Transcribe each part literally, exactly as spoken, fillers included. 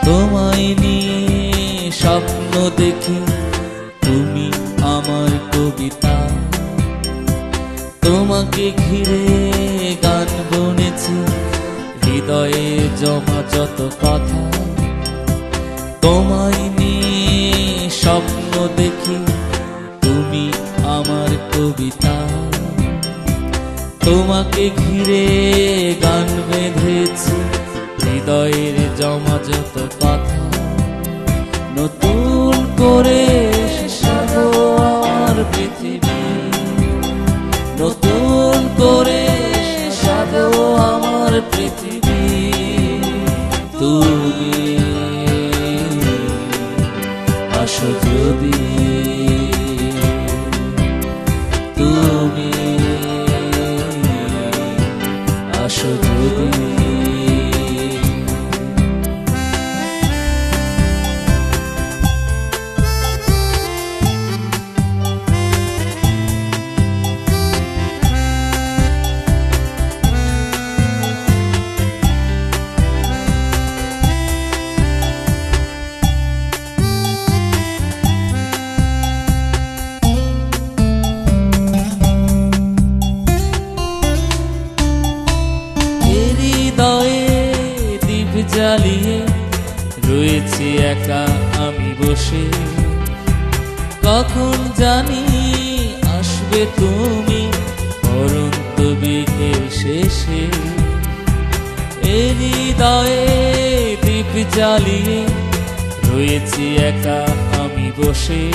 তোমায় নিয়ে স্বপ্ন দেখি, তুমি আমার কবিতা। তোমাকে ঘিরে গান বুনেছি, হৃদয়ে জমা যত কথা। তোমায় নিয়ে স্বপ্ন দেখি, তুমি আমার কবিতা। তোমাকে ঘিরে গান বেঁধেছি, হৃদয়ের জমা যত কথা। নতুন করে সাজো আমার পৃথিবী, নতুন করে সাজো আমার পৃথিবী। তুমি আসো যদি, তুমি আসো যদি। জ্বালিয়ে রয়েছি একা আমি বসে, কখন জানি আসবে তুমি অনন্ত বিকেল শেষে। এই হৃদয়ে দীপ জ্বালিয়ে রয়েছি একা আমি বসে,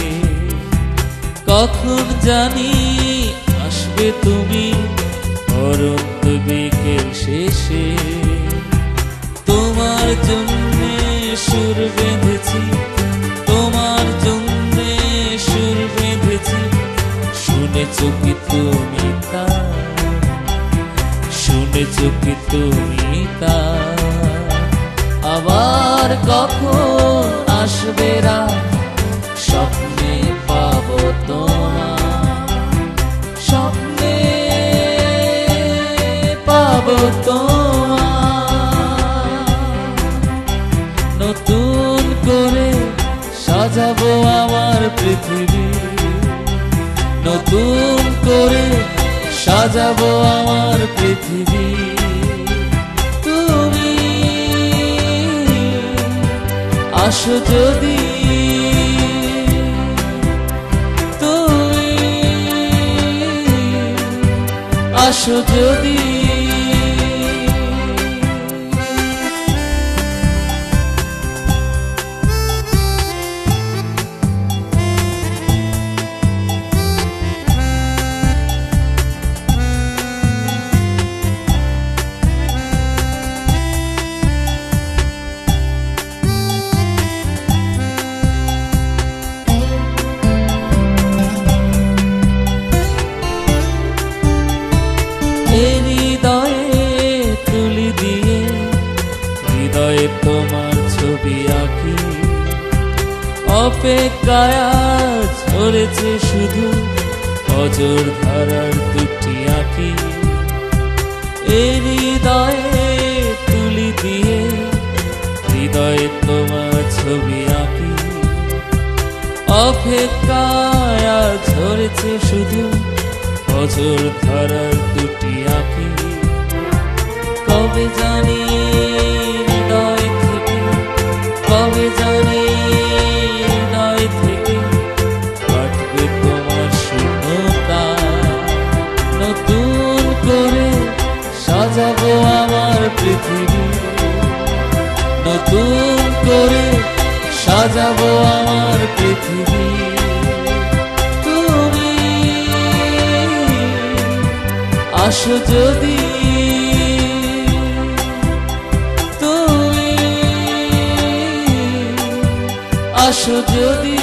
কখন জানি আসবে তুমি অনন্ত বিকেল শেষে। তোমার জন্যে সুর বেঁধেছি, তোমার জন্যে সুর বেঁধেছি, শুনেছ কি তুমি তা, শুনেছ কি তুমি তা। আবার কখন আসবে রাত, স্বপ্নে পাবো তোমার, স্বপ্নে পাবো তোমার। নতুন করে সাজাবো আমার পৃথিবী, নতুন করে সাজাবো আমার পৃথিবী। তুমি আসো যদি, তুমি আসো যদি। তোমার ছবি আঁকি, অপেক্ষায় ঝরেছে শুধু অজর ধারার দুটি আঁকি। এই হৃদয়ে তুলি দিয়ে হৃদয়ে তোমার ছবি আঁকি, অপেক্ষায় ঝরেছে শুধু অজর ধারার দুটি আঁকি। কবে জানি হৃদয় থেকে, কবে জানি হৃদয় থেকে কাটবে তোমার শূন্যতা। নতুন করে সাজাবো আমার পৃথিবী, নতুন করে সাজাবো আমার পৃথিবী। তুমি আসো যদি, আসো যদি।